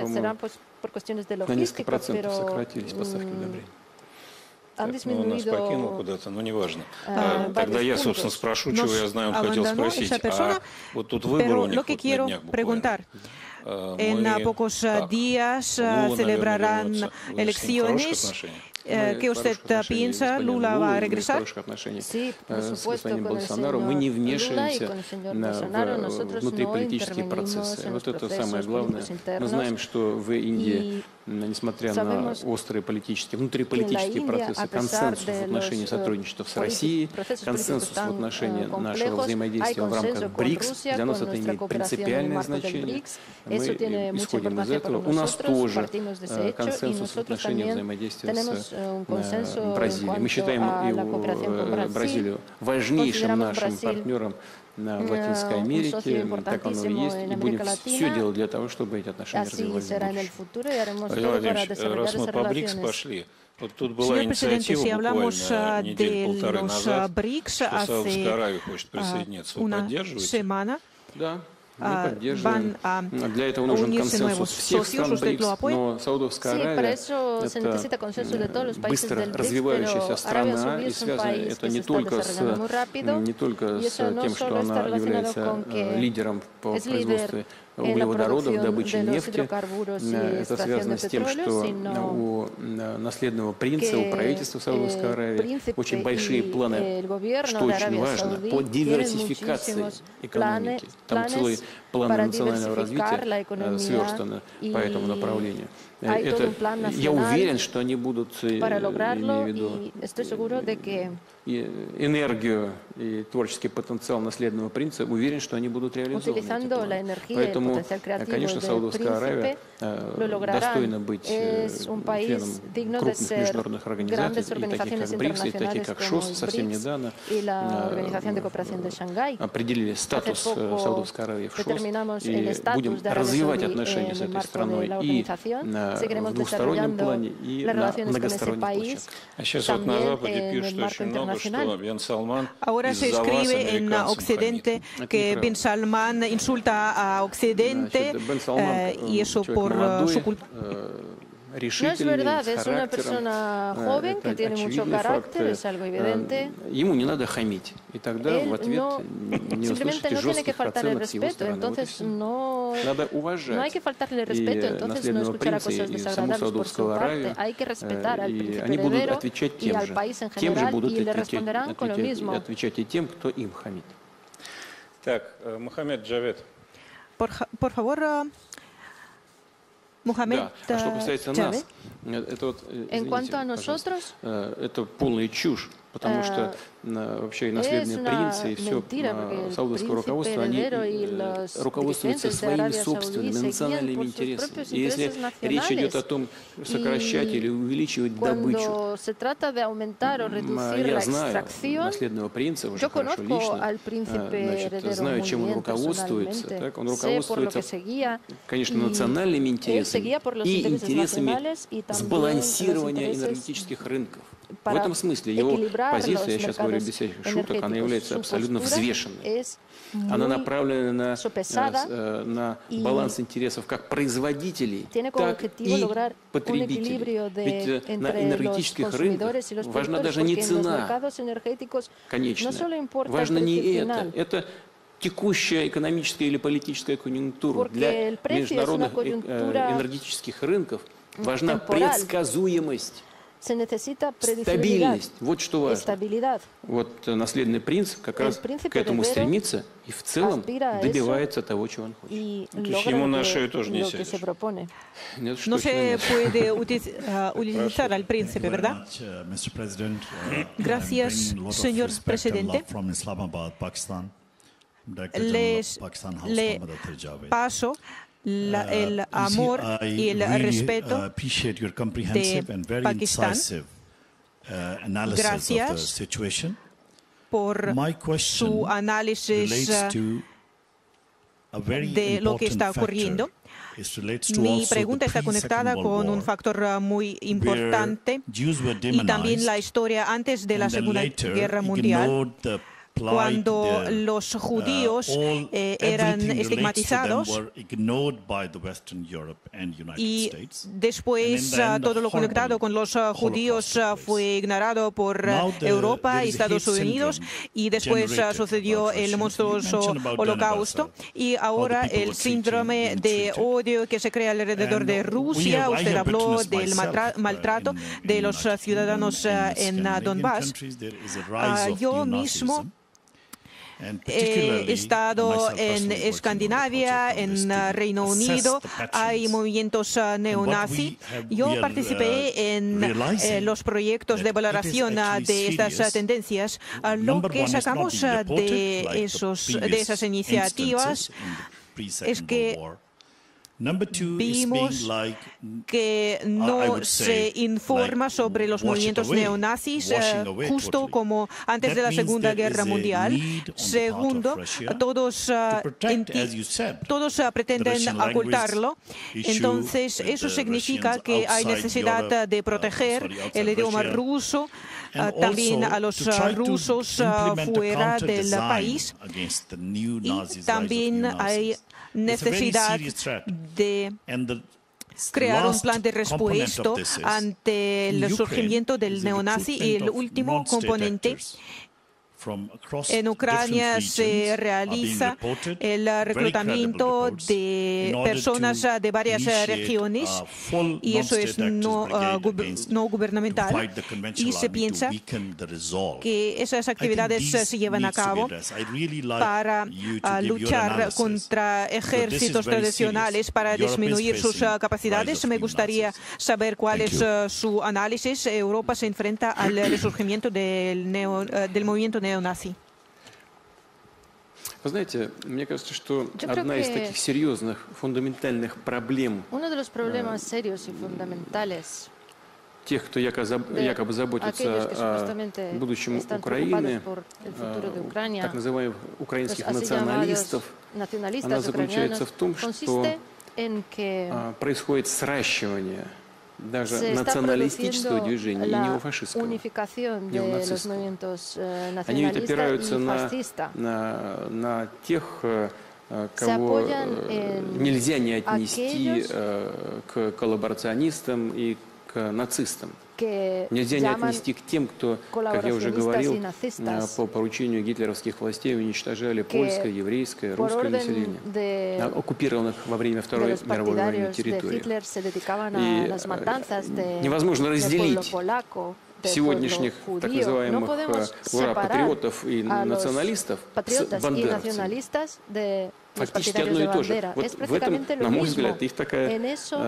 На несколько процентов сократились поставки удобрений. Он нас покинул куда-то, но неважно. Тогда я, собственно, спрошу, чего я знаю, он хотел спросить. А вот тут выбор у них вот на днях буквально. En pocos días celebrarán elecciones. ¿Qué usted piensa? ¿Lula va a regresar? Sí, por supuesto, con el señor мы не Lula y вмешиваемся con el señor Bolsonaro nosotros no внутриполитические процессы. Вот это самое главное. Мы знаем, что в Индии, несмотря на острые внутриполитические процессы, консенсус в отношении сотрудничества с Россией, консенсус в отношении нашего взаимодействия в рамках БРИКС, для нас это имеет принципиальное значение. Мы исходим из этого. У нас тоже консенсус в отношении взаимодействия с Бразилией. Мы считаем и Бразилию важнейшим нашим партнером в Латинской Америке, так оно и есть, и будем все делать для того, чтобы эти отношения развивались в будущем. Раз мы по БРИКС пошли, вот тут была инициатива буквально неделю-полторы назад, что Саудовская Аравия хочет присоединиться. Вы поддерживаете? Да. Мы поддерживаем. Для этого нужен консенсус всех стран БРИКС, но Саудовская Аравия – это быстро развивающаяся страна, и связано это не только с тем, что она является лидером по производству углеводородов, добыче нефти. Это связано с тем, что у наследного принца, у правительства Саудовской Аравии очень большие планы, что очень важно, по диверсификации экономики. Там целый план национального развития сверстан по этому направлению. Я уверен, что они будут, имею в виду, энергию и творческий потенциал наследного принца, уверен, что они будут реализованы. Поэтому, конечно, Саудовская Аравия достойна быть членом крупных международных организаций, и таких как БРИКС, и таких как ШОС. Совсем недавно определили статус Саудовской Аравии в ШОС, и будем развивать отношения с этой страной и в двустороннем плане, и на многосторонних площадках. А сейчас вот на Западе пишут очень много, что Бен Салман Ahora se escribe en Occidente que Bin Salman insulta a Occidente y eso por su culpa. No es verdad, es una persona joven que tiene mucho carácter, es algo evidente. Ему не надо хамить, и тогда в ответ не услышите жестких оценок с его стороны. Надо уважать и наследного принца, и саму Саудовскую Аравию, и они будут отвечать тем же будут отвечать и тем, кто им хамит. Так, Мохаммед Джавед. Por favor, Mohamed Chávez. En cuanto a nosotros, это полная чушь, потому что вообще и наследные принцы, и все саудовское руководство, они руководствуются своими собственными национальными интересами. И если речь идет о том, сокращать или увеличивать добычу, я знаю наследного принца уже хорошо лично, знаю, чем он руководствуется. Так? Он руководствуется, конечно, национальными интересами и интересами сбалансирования энергетических рынков. В этом смысле его позиция, я сейчас говорю без всяких шуток, она является абсолютно взвешенной. Она направлена на баланс интересов как производителей, так и потребителей. Ведь на энергетических рынках важна даже не цена конечная, важно не это. Это текущая экономическая или политическая конъюнктура. Для международных энергетических рынков важна предсказуемость. Стабильность. Вот что важно. Вот наследный принц как раз к этому стремится и в целом добивается того, чего он хочет. Ему на шею тоже не сядешь. No se puede utilizar al príncipe, ¿verdad? Gracias, señor presidente. Le paso el amor y el respeto de Pakistán. Gracias por su análisis de lo que está ocurriendo. Mi pregunta está conectada con un factor muy importante y también la historia antes de la Segunda Guerra Mundial, cuando los judíos eran estigmatizados y después todo lo conectado con los judíos fue ignorado por Europa y Estados Unidos, y después sucedió el monstruoso holocausto y ahora el síndrome de odio que se crea alrededor de Rusia. Usted habló del maltrato de los ciudadanos en Donbass. Yo mismo he estado en Escandinavia, en Reino Unido, hay movimientos neonazis. Yo participé en los proyectos de valoración de estas tendencias. Lo que sacamos de esas iniciativas es que vimos que no se informa sobre los movimientos neonazis justo como antes de la Segunda Guerra Mundial. Segundo, todos pretenden ocultarlo. Entonces, eso significa que hay necesidad de proteger el idioma ruso, también a los rusos fuera del país. Y también hay necesidad de crear un plan de respuesta ante el surgimiento del neonazi. Y el último componente: en Ucrania se realiza el reclutamiento de personas de varias regiones, y eso es no gubernamental, y se piensa que esas actividades se llevan a cabo para luchar contra ejércitos tradicionales, para disminuir sus capacidades. Me gustaría saber cuál es su análisis. Europa se enfrenta al resurgimiento del movimiento neonazi. Вы знаете, мне кажется, что одна из таких серьезных, фундаментальных проблем тех, кто якобы заботится о будущем Украины, так называемых украинских националистов, она заключается в том, что происходит сращивание даже националистического движения и неофашистского, неонацистского. Они ведь опираются на тех, кого нельзя не отнести к коллаборационистам и к нацистам. Нельзя не отнести к тем, кто, как я уже говорил, по поручению гитлеровских властей уничтожали польское, еврейское, русское население на оккупированных во время Второй мировой войны территориях. И невозможно разделить сегодняшних так называемых ура-патриотов и националистов с бандеровцами. фактически одно и то же. Вот в этом, на мой взгляд, их такая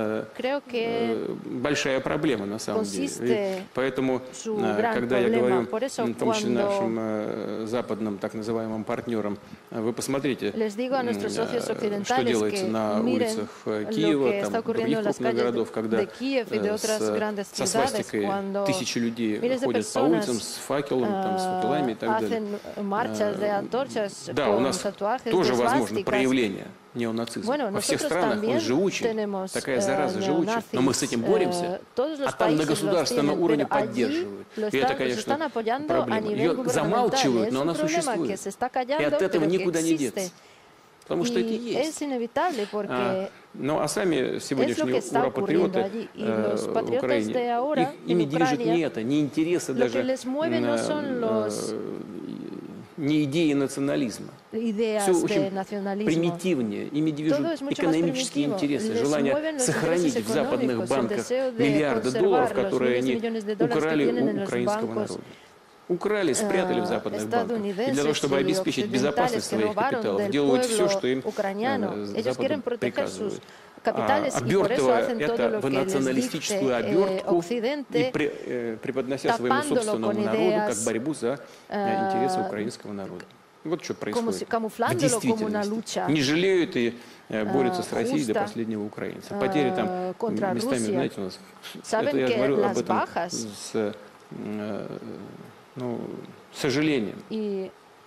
большая проблема на самом деле. Поэтому, когда я говорю, в том числе нашим западным так называемым партнерам, вы посмотрите, что делается на улицах Киева, там, других крупных городов, когда со свастикой тысячи людей ходят по улицам с факелом, там, с факелами и так далее. Да, у нас тоже возможно проявление неонацизма. Во всех странах он живучий, такая зараза живучая, но мы с этим боремся, а там на государственном уровне поддерживают. И это, конечно, проблема. Ее замалчивают, но она существует. И от этого никуда не деться. Потому что это есть. Ну, а сами сегодняшние ура-патриоты в Украине, ими движет не это, не интересы даже, не идеи национализма. Все очень примитивнее. Ими движут экономические интересы, желание сохранить в западных банках миллиарды долларов, которые они украли у украинского народа. Украли, спрятали в западных банках. И для того, чтобы обеспечить безопасность своих капиталов, делают все, что им Запад приказывает. Обертывая это в националистическую обертку и преподнося своему собственному народу как борьбу за интересы украинского народа. Вот что происходит в действительности. Не жалеют и борются с Россией до последнего украинца. Потери там местами, знаете, у нас... Это я говорю об этом с сожалением. И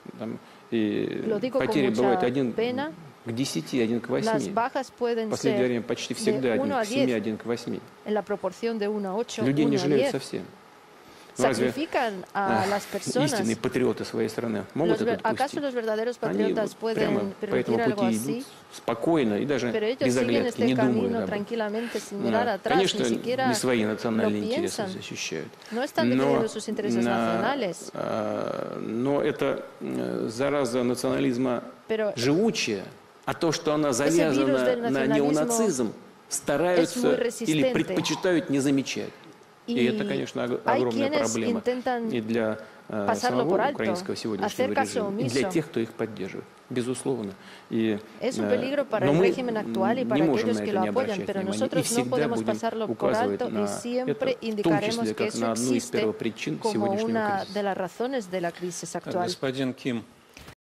потери бывают 1 к 10, 1 к 8. В последнее время почти всегда 1 к 7, 1 к 8. Людей не жалеют совсем. Разве истинные патриоты своей страны могут это допустить? Они прямо по этому пути идут спокойно и даже без оглядки, не думают об этом. Конечно, не свои национальные интересы защищают. Но это зараза национализма живучая, а то, что она завязана на неонацизм, стараются или предпочитают не замечать. И это, конечно, огромная проблема и для самого украинского сегодняшнего режима, и для тех, кто их поддерживает, безусловно. Но мы не можем на это не обращать внимания, и всегда будем указывать на это, в том числе как на одну из первопричин сегодняшнего кризиса. Господин Ким,